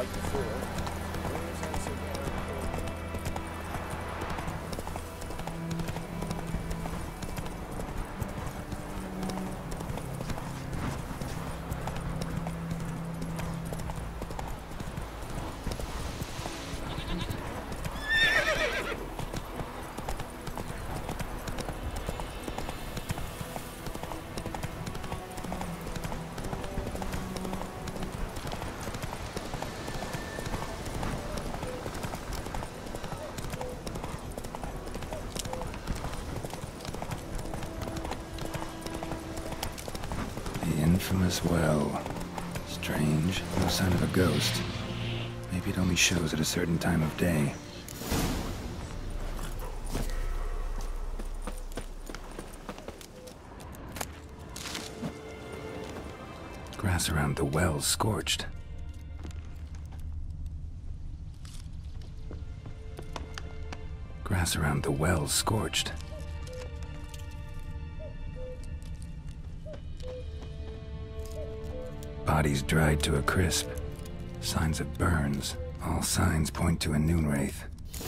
like before. Where's our cigar? Infamous well. Strange, no sign of a ghost. Maybe it only shows at a certain time of day. Grass around the well scorched. Grass around the well scorched. Bodies dried to a crisp. Signs of burns. All signs point to a noon wraith.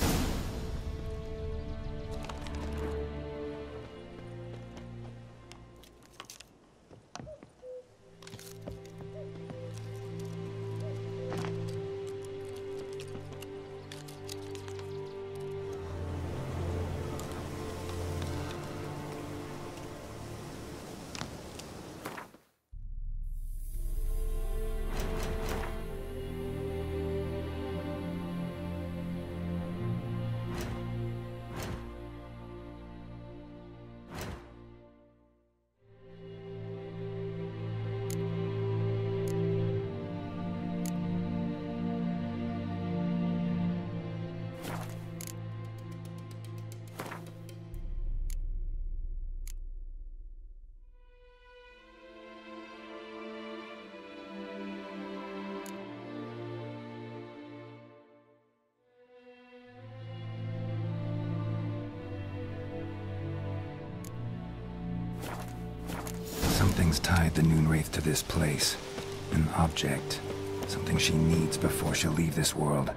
Something's tied the noon wraith to this place. An object. Something she needs before she'll leave this world.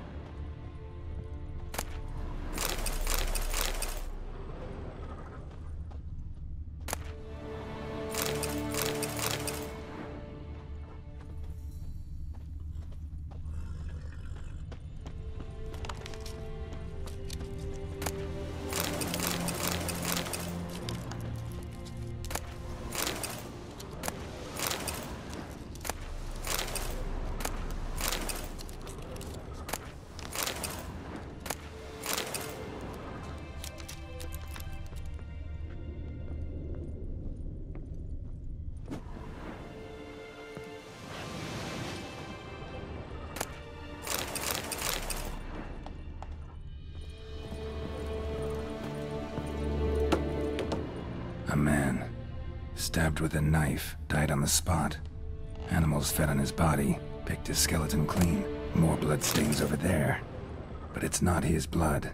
A man, stabbed with a knife, died on the spot. Animals fed on his body, picked his skeleton clean. More blood stains over there. But it's not his blood.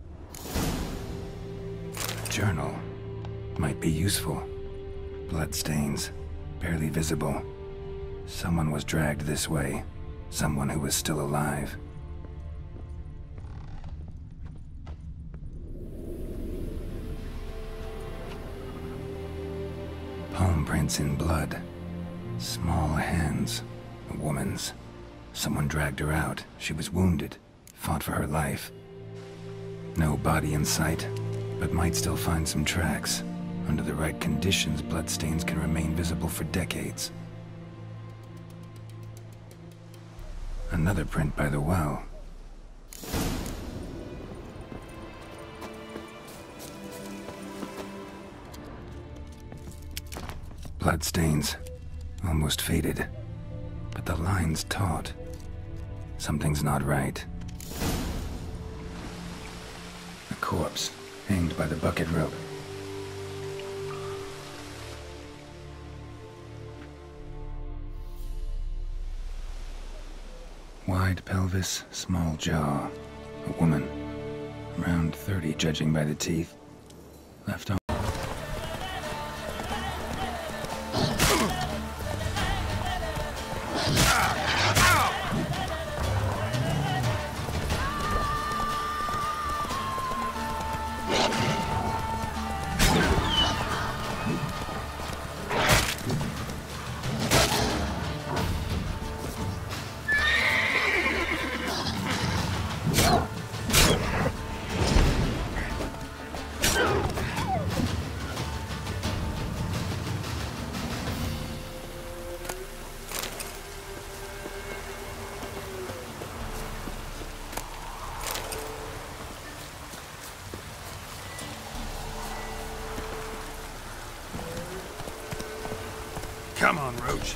A journal. Might be useful. Blood stains, barely visible. Someone was dragged this way. Someone who was still alive. Palm prints in blood. Small hands. A woman's. Someone dragged her out. She was wounded. Fought for her life. No body in sight, but might still find some tracks. Under the right conditions, bloodstains can remain visible for decades. Another print by the well. Bloodstains, almost faded, but the line's taut. Something's not right. A corpse, hanged by the bucket rope. Wide pelvis, small jaw. A woman, around 30 judging by the teeth. Left arm. Come on, Roach.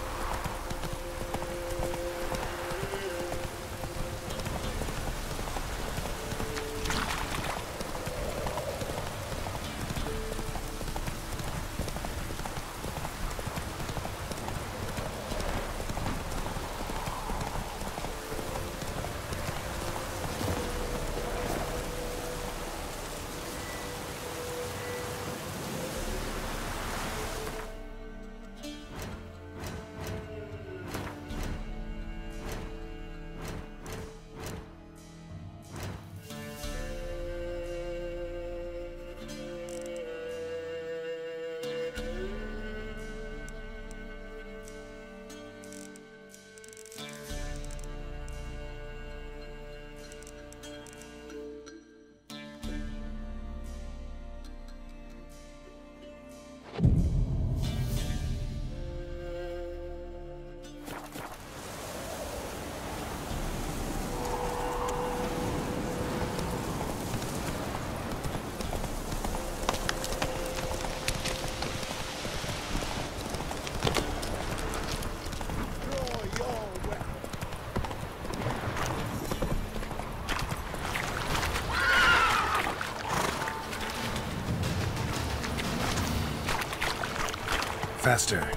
Faster.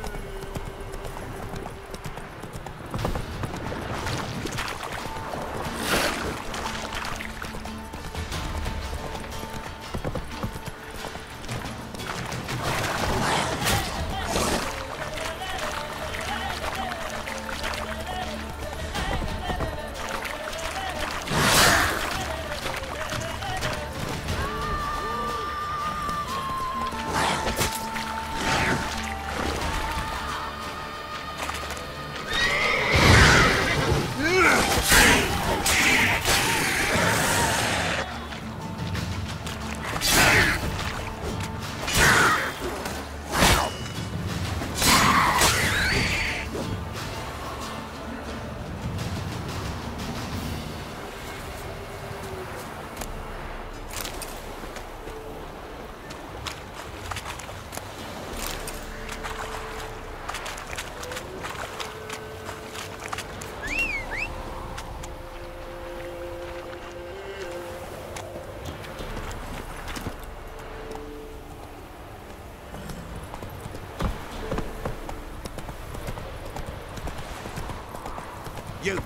You!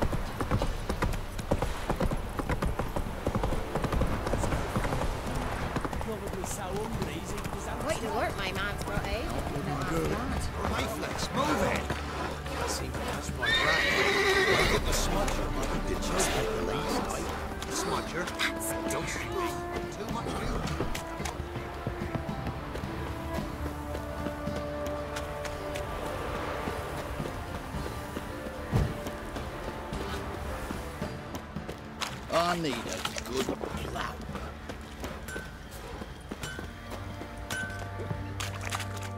Way to work, my man's brought eh? Good. Lifeless, move it! I seem to touch my breath. I get the smudger, but the chest at the least. The smudger? Don't see me. Too much you. I need a good plow.